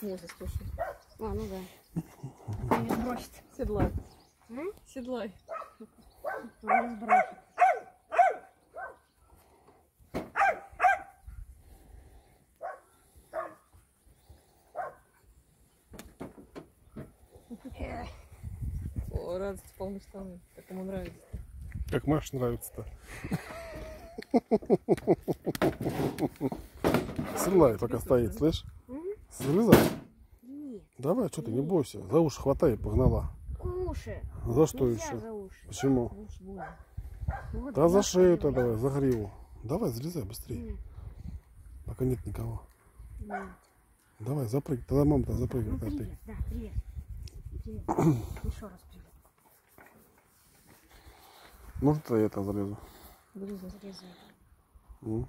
нельзя слушать. А, ну да. Не сбросит. Седлай. Седлай. Не сбросит. О, радость полны штаны. Как ему нравится. Как Маше нравится-то. Седлай, пока стоит, слышь? Залезай. Нет. Давай, что ты, не бойся. За уши хватай и погнала. Уши. За что Нельзя еще? за уши. Почему? Уши больно. Вот Да за я шею-то поняла. давай, за гриву. Давай, залезай быстрее. Нет. Пока нет никого. Нет. Давай, запрыгай. Тогда мама-то Ну, запрыгнет, а ты. привет, да, привет. Привет. Еще раз привет. Может, я там залезу? Залезай. Ну,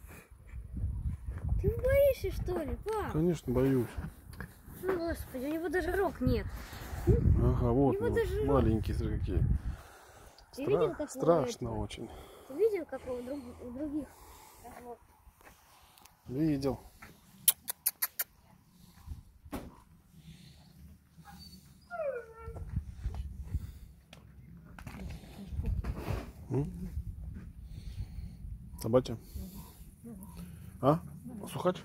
Ты боишься, что ли, пап? конечно, боюсь. Ну, господи, у него даже рог нет. Ага, вот Его он, даже маленькие, смотри, какие. Ты видел, как у Страшно этого? очень. Ты видел, как у других? Вот. Видел. Собачья? А? Сухач?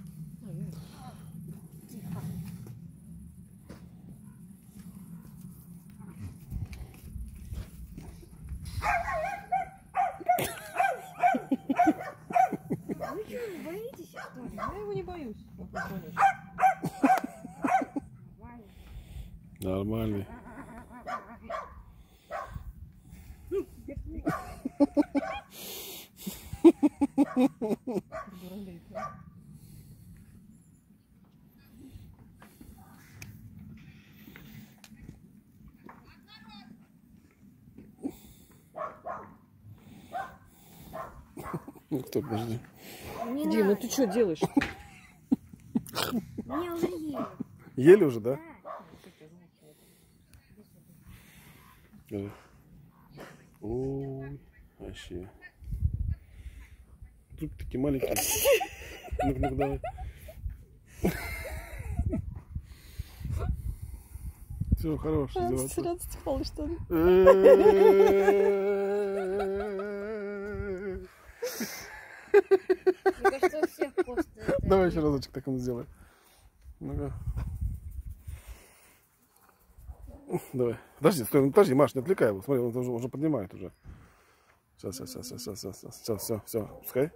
Вы что, не боитесь, что ли? Я его не боюсь. Нормальный. Ну, кто, подожди. Не Дима, надо. ты что делаешь? Меня уже ели. Ели уже, да? Скажи. Ой, вообще. Зубки такие маленькие. Ну-ка, давай. Все, хорош, издеваться. Радость полны штаны. Мне кажется, у всех просто это... Давай еще разочек так ему сделай. Ну-ка. Давай. Подожди, стой, ну подожди, Маш, не отвлекай его. Смотри, он уже поднимает уже. Сейчас, все, пускай.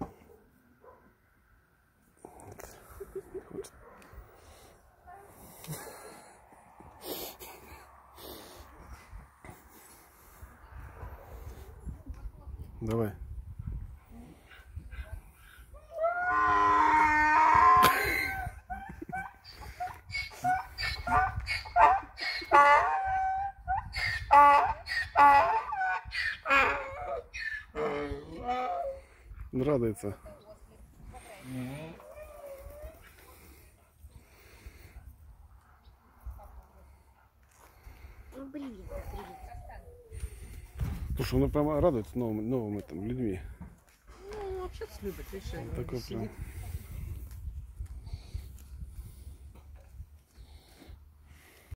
Давай. Он радуется. Ну, привет, привет. Слушай, он прямо радуется новым этим людьми. Ну, вообще-то любит, видишь. Такой прям.